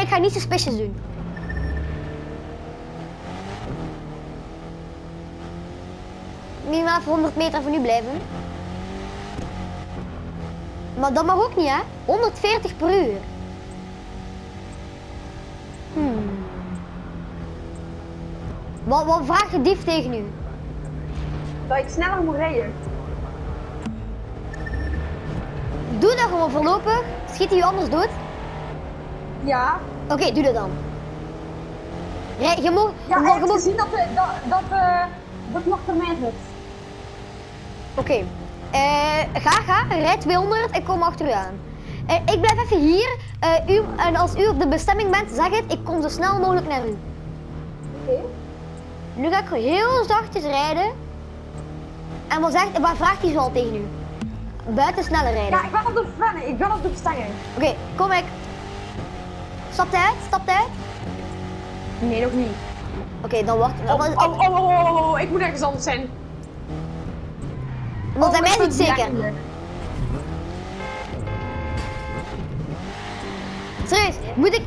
ik ga niet suspicious doen. Minimaal voor 100 meter van nu blijven. Maar dat mag ook niet, hè? 140 per uur. Wat vraagt de dief tegen u? Dat ik sneller moet rijden. Doe dat gewoon voorlopig. Schiet hij u anders dood? Ja. Oké, doe dat dan. Je mag... Ja, hij heeft gezien dat nog termijn heeft. Oké. Ga. Rijd 200. Ik kom achter u aan. Ik blijf even hier. En als u op de bestemming bent, zeg het. Ik kom zo snel mogelijk naar u. Oké. Nu ga ik heel zachtjes rijden. En wat vraagt hij zoal tegen u? Buiten sneller rijden. Ja, ik ben op de vennen. Ik ben op de bestemming. Oké, kom ik. Stap uit. Nee, nog niet. Oké, dan wacht. Oh, ik moet ergens anders zijn. Want bij mij is het zeker. Serieus,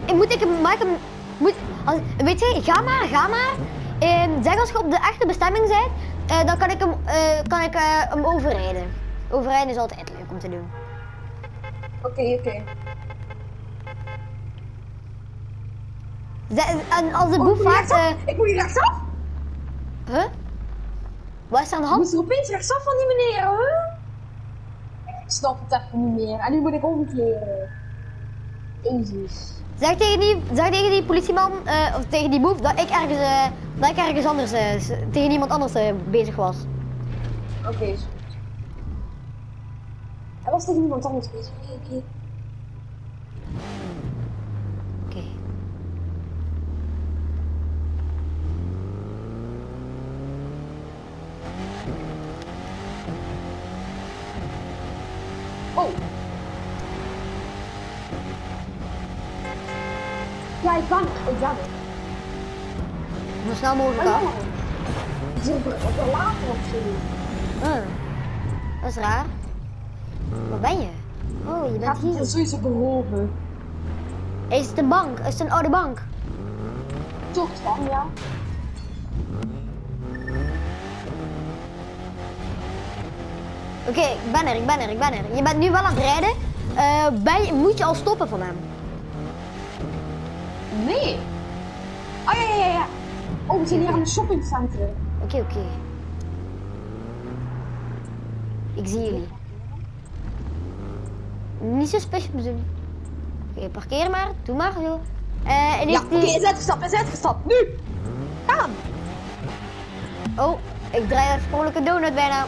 weet je, ga maar. Zeg als je op de echte bestemming bent, dan kan ik hem overrijden. Overrijden is altijd leuk om te doen. Oké. En als de boef vraagt... Ik moet hier rechtsaf? Huh? Wat is er aan de Ik hand? moest er opeens rechtsaf van die meneer, huh? Ik snap het even niet meer. En nu moet ik omkeren. Jezus. Zeg tegen die politieman, of tegen die boef, dat ik ergens anders, tegen iemand anders bezig was. Oké, is goed. Hij was tegen iemand anders bezig. Oké. Oké. Oh. Ja, ik kan het. Zo snel mogelijk af. Ik zit op de later of zo. Dat is raar. Waar ben je? Oh, je bent hier. Het sowieso behoven. Is het een bank? Is het een oude bank? Toch van, ja. Oké, ik ben er. Je bent nu wel aan het rijden. Moet je al stoppen van hem? Nee. Oh ja. Oh, we zijn hier aan een shoppingcentrum. Oké. Ik zie jullie. Niet zo speciaal doen. Oké, parkeer maar. Doe maar zo. Ja, oké, hij is uitgestapt. Nu. Gaan. Oh, ik draai een vrolijke donut bijna.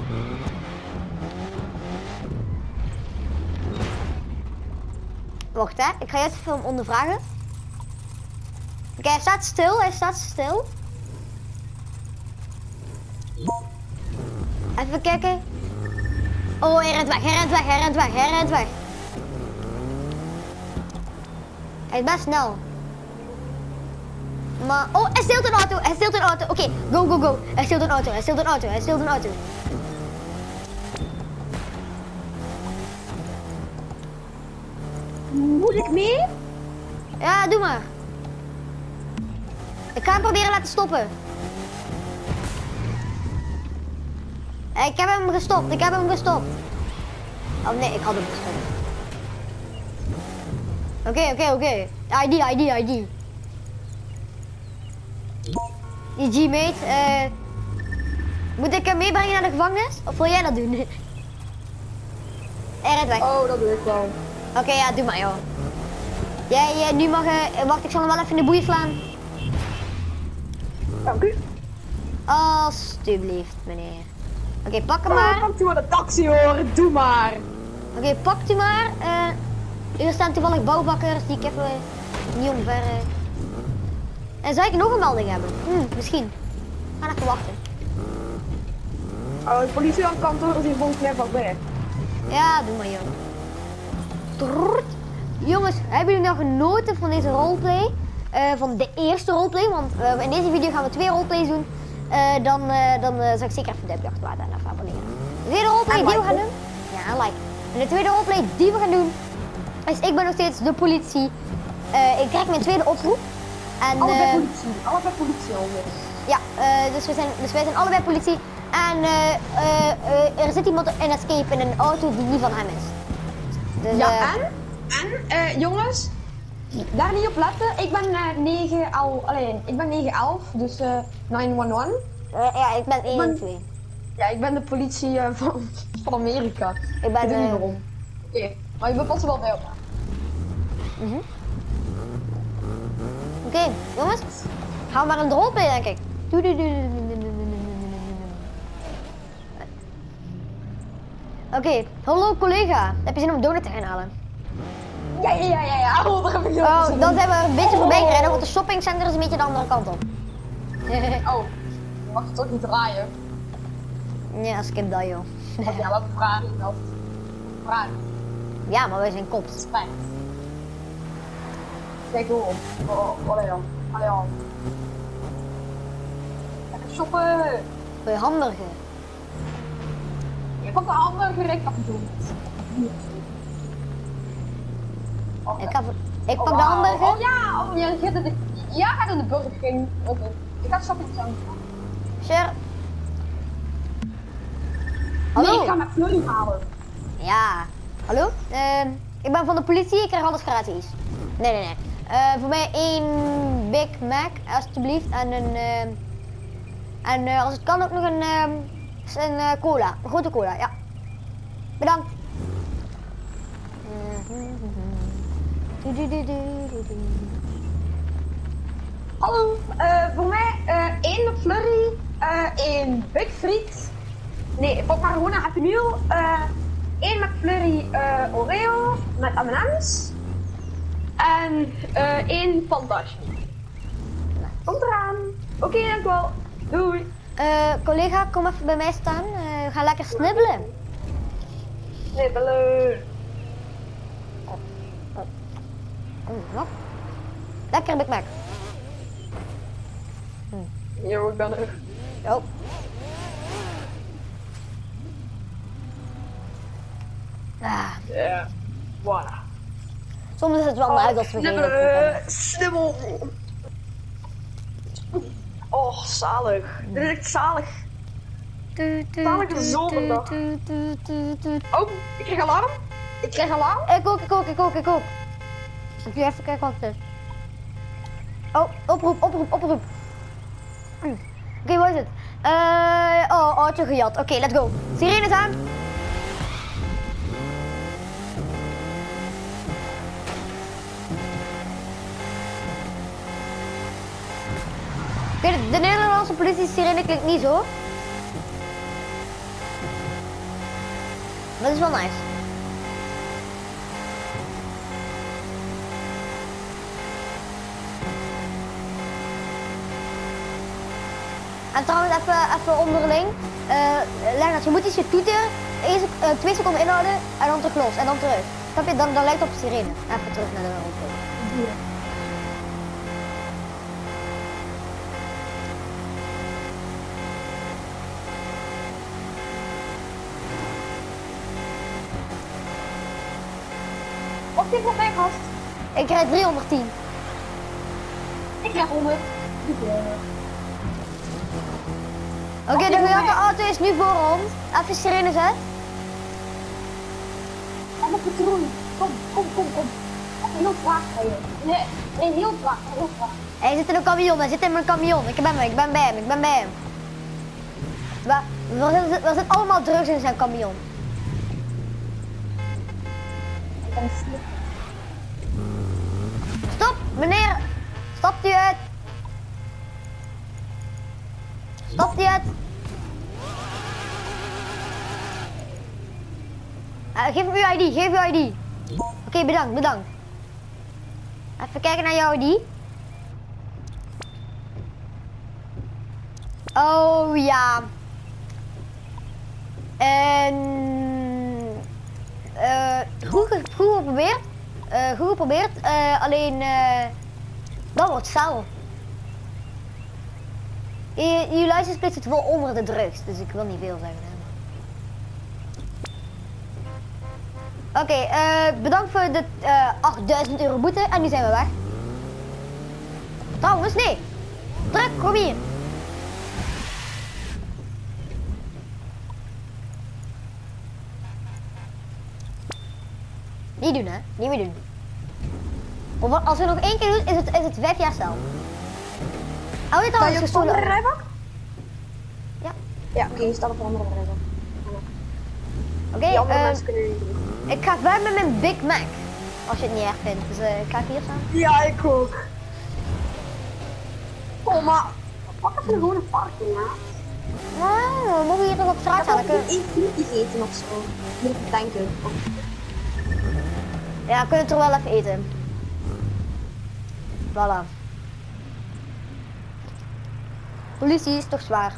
Wacht hè, ik ga je even hem ondervragen. Oké, hij staat stil. Even kijken. Oh, hij rent weg. Hij is best snel. Maar, oh, hij steelt een auto. Oké, go. Hij steelt een auto. Moet ik mee? Ja, doe maar. Ik ga hem proberen laten stoppen. Ik heb hem gestopt. Oh nee, ik had hem gestopt. Oké. ID. Die G-mate, moet ik hem meebrengen naar de gevangenis? Of wil jij dat doen? Hij rent weg. Oh, dat doe ik wel. Oké, ja, doe maar joh. Jij nu mag, wacht, ik zal hem wel even in de boeien slaan. Dank u. Alsjeblieft, meneer. Oké, pak hem maar. Pakt u maar de taxi hoor, doe maar. Oké, pakt u maar. Hier staan toevallig bouwbakkers die ik even niet omver. En zou ik nog een melding hebben? Misschien. Ga even wachten. Oh, de politie aan het kantoor is hier volgens mij vlakbij. Ja, doe maar joh. Trrrt. Jongens, hebben jullie nou genoten van deze roleplay? Van de eerste roleplay, want in deze video gaan we 2 roleplays doen. Dan zou ik zeker even een duimpje achterlaten en even abonneren. De tweede roleplay die we gaan doen. Ja, en like. En de tweede roleplay die we gaan doen is ik ben nog steeds de politie. ik krijg mijn tweede oproep. En, allebei politie. Allebei politie alweer. ja, dus wij zijn allebei politie. En er zit iemand in escape in een auto die niet van hem is. Dus, Ja, en jongens, daar niet op letten. Ik ben 9 al, alleen, ik ben 911, dus 911. ja, ik ben 112. Ja, ik ben de politie van Amerika. Ik ben... weet niet waarom. Oké, maar je bent pas wel bij elkaar. Oké, jongens. Gaan we maar een roleplay, denk ik. Oké, hallo collega. Heb je zin om donut te gaan halen? Ja. Oh, daar heb ik Oh, dan zijn we een beetje voorbij gereden, want de shoppingcenter is een beetje de andere kant op. Oh, je mag het toch niet draaien? Ja, skip dat joh. Ja, wat vragen dat? Vragen. Ja, maar wij zijn kops. Spijt. Kijk hoe op. Oh, allee dan. Lekker shoppen. Bij hamburger. Je pakt de hamburger, ik pak de donut. Ik pak de hamburger. Oh ja, jij gaat in de Burger King. Oké. Ik ga shopping gaan. Sure. Hallo? Nee, ik ga met Flurry halen. Ja. Hallo? Ik ben van de politie, ik krijg alles gratis. Nee. Voor mij 1 Big Mac, alsjeblieft. En als het kan ook nog een cola. Een grote cola, ja. Bedankt. Hallo, voor mij 1 McFlurry, 1 Big Friet. Nee, pak maar gewoon een Happy Meal. 1 McFlurry Oreo met M&M's. En 1 Fantasje. Komt eraan. Oké, dankjewel. Doei. Collega, kom even bij mij staan. Ga lekker snibbelen. Snibbelen. Wat? Lekker Big Mac. Yo, ik ben er. Oh. Ja, voilà. Soms is het wel uit als we geen Snibbel. Oh, zalig. Dit is echt zalig. Zalige zomerdag. Oh, ik krijg alarm. Ik ook. Ik ga even kijken wat het is. Oh, oproep. Oké, waar is het? Auto gejat. Oké, let's go. Sirenes aan. Oké, de Nederlandse politie sirene klinkt niet zo. Maar dat is wel nice. En trouwens even onderling. Lennart, je moet eens je toeter 2 seconden inhouden en dan terug los en dan terug. Snap je? Dan lijkt het op sirene. Even terug naar de auto. Wat dit voor mij gast? Ik rijd 310. Ik krijg 100. Oké, de gejate auto is nu voor ons. Even sirene zet. En op patrouille. Kom. Heel traag rijden. Nee, heel traag. Hij zit in een camion, Ik ben bij hem. Er zit allemaal drugs in zijn camion. Ik ben slim. Stop, meneer! Stapt u uit! Geef hem uw ID, Oké, bedankt. Even kijken naar jouw ID. Oh ja. En... goed geprobeerd. Alleen... dat wordt cel. Je license plate zit wel onder de drugs, dus ik wil niet veel zeggen. Oké, bedankt voor de €8000 boete en nu zijn we weg. Trouwens, nee. Druk, kom hier. Niet doen, hè? Niet meer doen. Of als we nog 1 keer doen, is het 5 jaar cel. Hou je Kan trouwens je op de andere gestolen? rijbak? Ja. Ja, oké, je staat op de andere rijbak. Oké, Die andere mensen kunnen niet doen. ik ga verder met mijn Big Mac. Als je het niet erg vindt. Dus ik ga hier staan. Ja, ik ook. Oh, maar pak even gewoon een parking, ja. Nou, we mogen hier toch op straat staan. Dan Kan kunnen... ik één frietjes eten of zo? Moet ik denken. Ja, we kunnen toch wel even eten. Voilà. Politie is toch zwaar.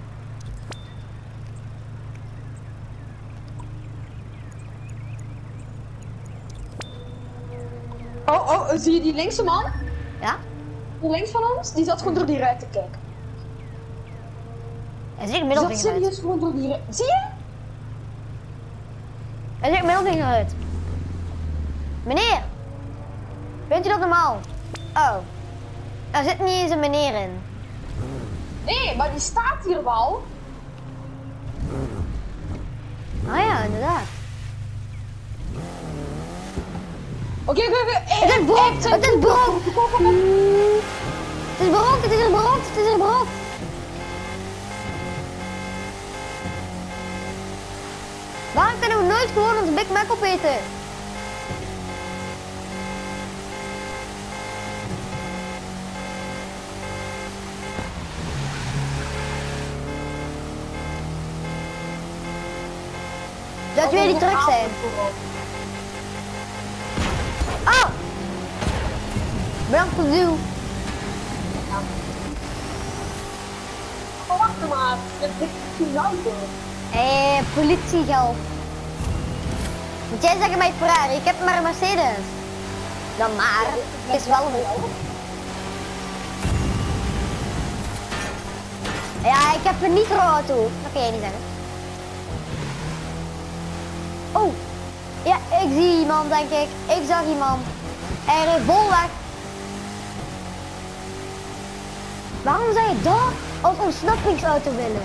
Oh, zie je die linkse man? Ja? Die links van ons? Die zat gewoon door die ruit te kijken. Hij zit Die middelvinger zat uit. serieus gewoon door die ruit. Zie je? Hij zit middelvinger uit. Meneer! Vindt u dat normaal? Oh. Er zit niet eens een meneer in. Nee, maar die staat hier wel. Ah ja, inderdaad. Oké. Het is brood! Het is brood! Het is brood! Het is brood! Het is brood! Waarom kunnen we nooit gewoon onze Big Mac opeten? Dat jullie die truck zijn. Oh! Bedankt voor de duw. Oh, wacht maar. Dit is een auto. Politiegeld. Moet jij zeggen bij Ferrari, ik heb maar een Mercedes. Dan maar, het is wel een... Ja, ik heb een nitro-auto. Dat kan jij niet zeggen. Oh, ja, ik zie iemand denk ik. Ik zag iemand. Hij reed vol weg. Waarom zou je dat als ontsnappingsauto willen?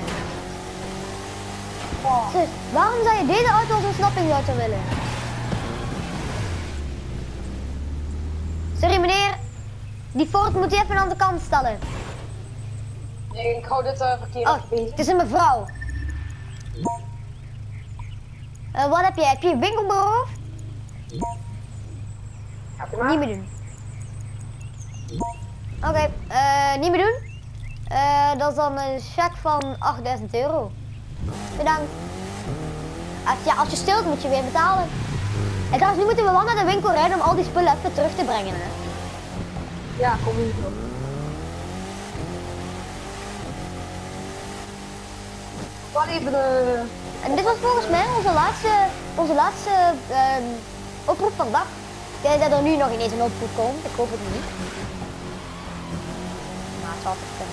Dus, waarom zou je deze auto als ontsnappingsauto willen? Sorry meneer, die Ford moet u even aan de kant stellen. Nee, ik hou dit verkeerd Oh, bezig. het is een mevrouw. Wat heb je? Heb je een winkel beroofd? Niet meer doen. Oké, niet meer doen. Dat is dan een cheque van 8000 euro. Bedankt. Als je stilt moet je weer betalen. En trouwens, nu moeten we wel naar de winkel rijden om al die spullen even terug te brengen. Hè? Ja, kom hier. Wat even de... En dit was volgens mij onze laatste oproep van de dag. Kijk dat er nu nog ineens een oproep komt. Ik hoop het niet. Maar het zal altijd kunnen.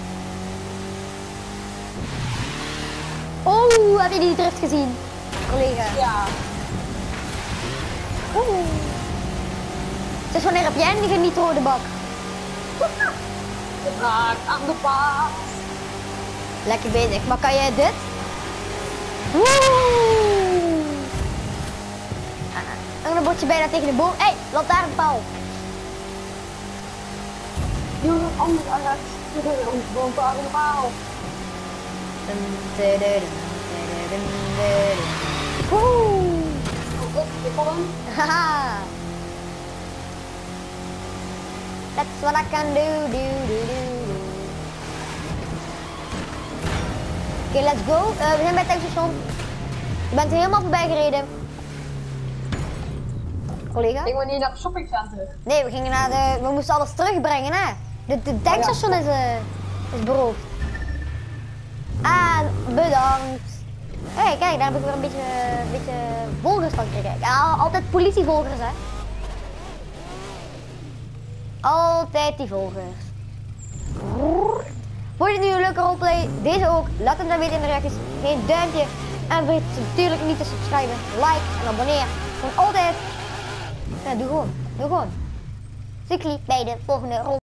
Oh, heb je die drift gezien, collega? Ja. Oeh. Dus wanneer heb jij een nitro de bak? Raak aan de baas. Lekker bezig, maar kan jij dit? Woe! En dan bot je bijna tegen de boom. Hé, lantaarnpaal. Jongen, anders uit. Gewoon aan de paal. Woe! Ik kom hem. Haha. That's what I can do. Oké, let's go. We zijn bij het tankstation. Je bent er helemaal voorbij gereden. Collega? Ik wil niet naar het shoppingcentrum. Nee, we moesten alles terugbrengen, hè. De tankstation is beroofd. En bedankt. Hé, kijk, daar heb ik weer een beetje volgers van gekregen. Ja, altijd politievolgers, hè. Altijd die volgers. Vond je het nu een leuke roleplay? Deze ook. Laat het dan weten in de reacties. Geef een duimpje. En vergeet natuurlijk niet te subscriben, like en abonneer. Gewoon altijd. Ja, doe gewoon. Zie ik bij de volgende roleplay.